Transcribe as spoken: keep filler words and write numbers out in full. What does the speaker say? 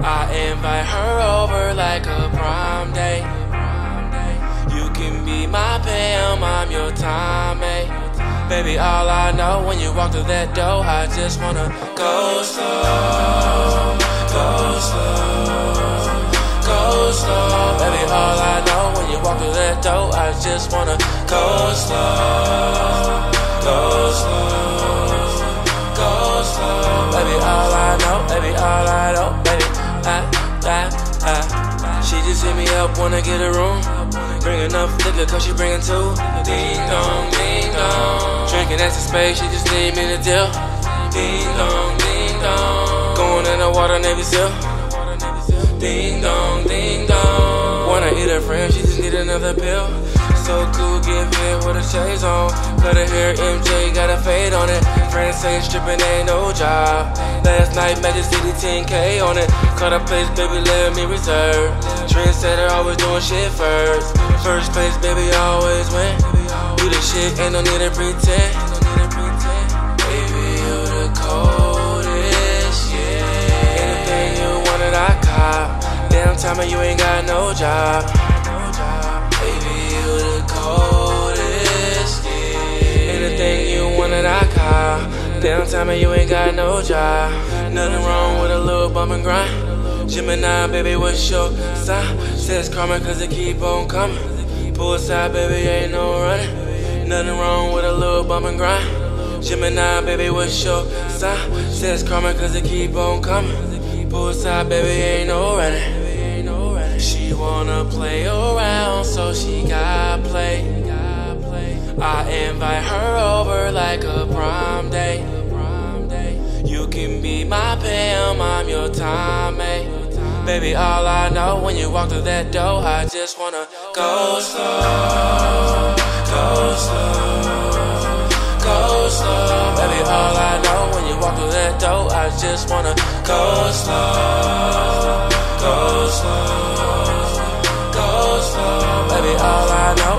I invite her over like a prom date. You can be my Pam, I'm your Tommy. Baby, all I know when you walk through that door, I just wanna go slow, go slow, go slow. Baby, all I know when you walk through that door, I just wanna go slow, go slow, go slow. Baby, all I know, baby, all I know, baby, I, I, I. She just hit me up, wanna get a room. Bring enough liquor, cause she bringin' two. Ding dong, ding dong. Drinking at the space, she just need me to deal. Ding dong, ding dong. Going in the water, Navy SEAL. Ding dong, ding dong. Wanna eat her friend, she just need another pill. So cool, get hit with a chase on. Cut her hair, M J got a fade on it. Friends say stripping ain't no job. Last night, Magic City ten K on it. Caught a place, baby, let me reserve. Trendsetter, always doing shit first. First place, baby, always win. Do the shit, ain't no need to pretend. Baby, you the coldest, yeah. Anything you wanted, I cop. Damn time you ain't got no job. Baby, you the coldest, yeah. Anything you wanted, I cop. Damn time you ain't got no job. Nothing wrong with a little bump and grind. Gemini, baby, what's your sign? Says karma cause it keep on coming. Pull aside, baby, ain't no running. Nothing wrong with a little bump and grind. Gemini, baby, what's your sign? Says karma cause it keep on coming. Pull aside, baby, ain't no running. She wanna play around, so she got play. I invite her over like a prom date. You can be my Pam, I'm your Tommy. Baby, all I know when you walk through that door, I just wanna go slow, go slow, go slow. Baby, all I know when you walk through that door, I just wanna go slow, go slow, go slow. Baby, all I know